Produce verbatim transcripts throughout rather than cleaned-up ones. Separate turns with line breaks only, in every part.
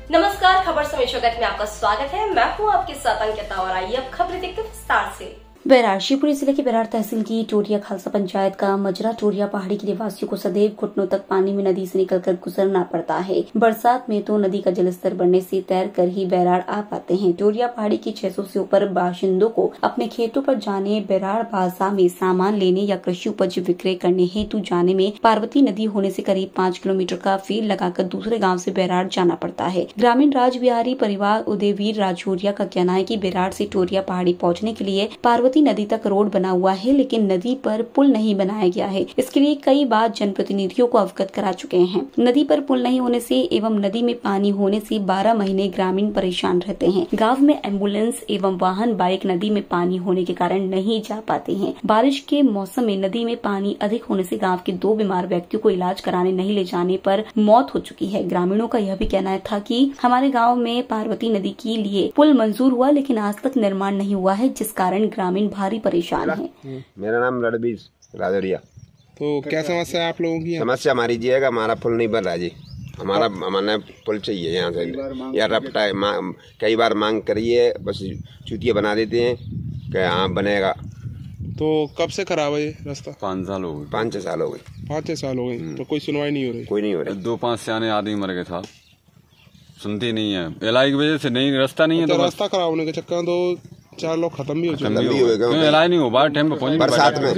नमस्कार, खबर समय जगत में आपका स्वागत है। मैं हूं आपके साथ अंकिता और आइए अब खबरें देखते हैं विस्तार से। बैराड़ शिवपुरी जिले के बैराड़ तहसील की टोरिया खालसा पंचायत का मजरा टोरिया पहाड़ी के निवासियों को सदैव घुटनों तक पानी में नदी से निकलकर गुजरना पड़ता है। बरसात में तो नदी का जलस्तर बढ़ने से तैर कर ही बैराड़ आ पाते हैं। टोरिया पहाड़ी की छह सौ से ऊपर बाशिंदों को अपने खेतों पर जाने, बैराड़ बाजार में सामान लेने या कृषि उपज विक्रय करने हेतु जाने में पार्वती नदी होने से करीब पाँच किलोमीटर का फेर लगाकर दूसरे गाँव से बैराड़ जाना पड़ता है। ग्रामीण राजबिहारी परिवार उदयवीर राजौरिया का कहना है कि बैराड़ से टोरिया पहाड़ी पहुँचने के लिए पार्वती नदी तक रोड बना हुआ है, लेकिन नदी पर पुल नहीं बनाया गया है। इसके लिए कई बार जनप्रतिनिधियों को अवगत करा चुके हैं। नदी पर पुल नहीं होने से एवं नदी में पानी होने से बारह महीने ग्रामीण परेशान रहते हैं। गांव में एम्बुलेंस एवं वाहन बाइक नदी में पानी होने के कारण नहीं जा पाते हैं। बारिश के मौसम में नदी में पानी अधिक होने से गाँव के दो बीमार व्यक्तियों को इलाज कराने नहीं ले जाने पर मौत हो चुकी है। ग्रामीणों का यह भी कहना था कि हमारे गाँव में पार्वती नदी के लिए पुल मंजूर हुआ, लेकिन आज तक निर्माण नहीं हुआ है, जिस कारण ग्रामीण भारी परेशान है।
मेरा नाम रणबीर राजौरिया।
तो क्या समस्या है आप लोगों की?
समस्या हमारी जी है, हमारा पुल नहीं बन रहा जी। हमारा हमारा पुल चाहिए यहाँ से, या रपटा कई बार मांग करिए, बस चुतिया बना देते हैं कि हाँ बनेगा।
तो कब से खराब है ये रास्ता?
पाँच साल हो गए।
पाँच छह साल हो गए।
पाँच छह साल हो गए। तो कोई सुनवाई नहीं हो रही?
कोई नहीं हो रही।
दो पाँच सियाने आदमी मर गए था, सुनते नहीं है। इलाज की वजह से नहीं, रास्ता नहीं है।
तो
तो
रास्ता खराब होने के चक्कर में तो चार लोग खत्म भी हो चुके
हैं। इलाज नहीं हो पा टाइम पे।
बरसात में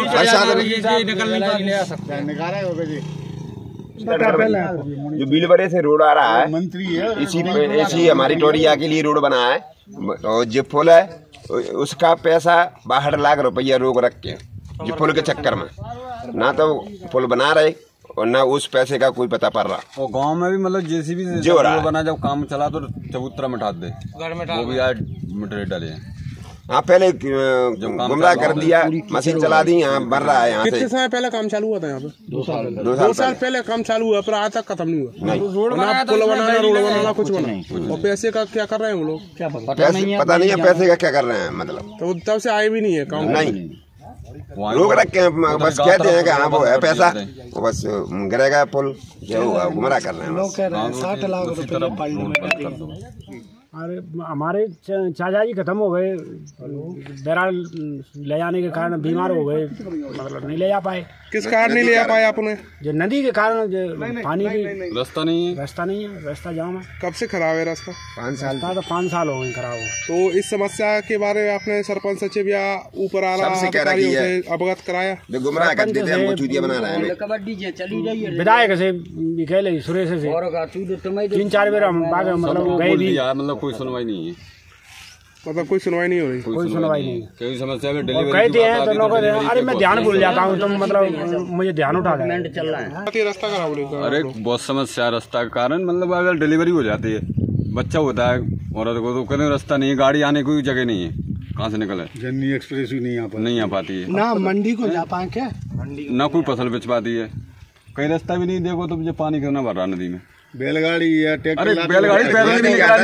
जो बिलवरे से रोड आ रहा है, मंत्री है, इसी इसी हमारी टोरिया के लिए रोड बना है। और जो पुल है उसका पैसा बाहर लाख रुपया रोक रख के, जो पुल के चक्कर में ना तो पुल बना रहे और ना उस पैसे का कोई पता पड़ रहा।
और गांव में भी मतलब जैसी भी जो बना, जब काम चला तो चबूतरा मिटा दे, वो भी आज मिटे डाले।
हाँ, पहले गुमराह कर दिया, मशीन चला दी, यहाँ बन रहा है। यहाँ
कितने समय पहले काम चालू हुआ था यहाँ पे?
दो साल
दो साल, साल पहले काम चालू हुआ, पर आज तक खत्म नहीं हुआ। रोड बनाना, पुल बनाना, रोड बनाना, कुछ बनाना। और पैसे का क्या कर रहे हैं वो लोग? क्या
पता नहीं है पैसे का क्या कर रहे हैं। मतलब
तो तब से आए भी नहीं है काम?
नहीं, लोग रख के बस कहते हैं कि हाँ वो है पैसा, वो बस गिरेगा पुल, जो हुआ गुमराह कर रहे हैं।
साठ लाख रुपये अरे हमारे चाचा जी खत्म हो गए, बैराड़ ले जाने के कारण बीमार हो गए, मतलब नहीं ले जा पाए।
किस कारण नहीं ले जा पाए आपने?
जो नदी के कारण, जो पानी की
रास्ता नहीं है।
रास्ता नहीं है, रास्ता जाम है।
कब से खराब है रास्ता?
पाँच साल
तो पाँच साल हो गए खराब हो।
तो इस समस्या के बारे में आपने सरपंच सचिव या ऊपर आ रहा है अवगत कराया?
गुमराह कर देते हैं, चुतिया बना रहे हैं।
विधायक से भी कह ले, सुरेश से तीन चार बार हम मतलब गए भी,
मतलब कोई सुनवाई नहीं है।
मतलब कोई सुनवाई नहीं हो रही?
कोई सुनवाई नहीं।
कोई समस्या में
कहते हैं तो लोग, अरे मैं ध्यान भूल जाता हूँ, तुम मतलब मुझे ध्यान उठा दे।
चल रहा है रास्ता खराब होगा।
अरे बहुत समस्या रास्ता के कारण, मतलब अगर डिलीवरी हो जाती है, बच्चा होता है औरत को, तो कहीं रास्ता नहीं है, गाड़ी आने की जगह नहीं है, कहाँ से निकले?
जननी एक्सप्रेस भी नहीं आ पाती
नहीं आ पाती है
ना, मंडी को जा पाए क्या,
ना कोई फसल बेच पाती है, कहीं रास्ता भी नहीं। देखो तो मुझे पानी कितना भर रहा नदी में।
बैलगाड़ी या ट्रैक्टर?
अरे बैलगाड़ी बैलगाड़ी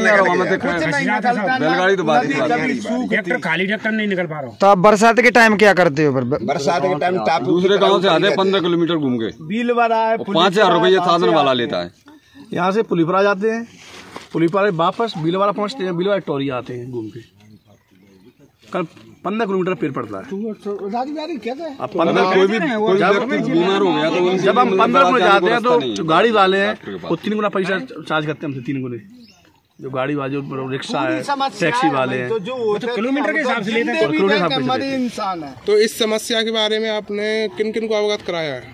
तो बात ही बात है।
ट्रैक्टर खाली ट्रैक्टर नहीं निकल पा रहा।
तो आप बरसात के टाइम क्या करते हो?
बरसात के टाइम
दूसरे गांव से आते पंद्रह किलोमीटर घूम के,
बिल वाला है,
पाँच हजार रुपये साधन वाला लेता है।
यहाँ से पुलिपरा जाते हैं, पुलिपरा वापस बिल वाला पहुँचते हैं, बिल वाला टोरिया आते हैं घूम के। कल पंद्रह किलोमीटर पेड़ पड़ता है। अब पंद्रह कोई भी
बीमार हो गया तो
जब हम पंद्रह गुना जाते हैं तो गाड़ी वाले हैं वो तीन गुना पैसा चार्ज करते हैं हमसे, तीन गुने। जो गाड़ी वाले, जो रिक्शा है, टैक्सी वाले हैं, तो किलोमीटर के हिसाब से लेते हैं, किलोमीटर के हिसाब से।
तो इस समस्या के बारे में आपने किन किन को अवगत कराया है?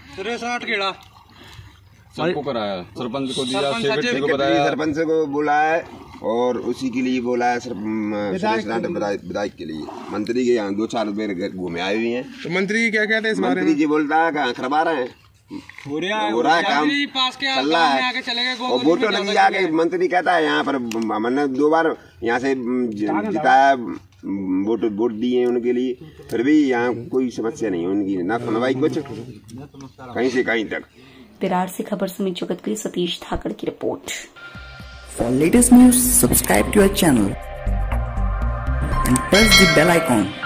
सबको कराया, सरपंच को दिया, सेक्रेटरी को बताया,
सरपंच को बोला है और उसी के लिए बोला है विधायक के लिए। मंत्री के यहाँ दो चार बार घूमे आए हुए हैं।
तो मंत्री क्या कहते हैं इस बारे में?
मंत्री जी बोलता है कहाँ करवा रहे हैं, हो रहा है काम, चल रहा है। और वोटों लगी जाके मंत्री कहता है यहाँ पर हमने दो बार यहाँ से जिताया, वोट वोट दिए उनके लिए, फिर भी यहाँ कोई समस्या नहीं है उनकी, ना सुनवाई कुछ, कहीं से कहीं तक।
बैराड़ से खबर समय जगत के लिए सतीश धाकड़ की report.
For latest news, subscribe to our channel and press the bell icon.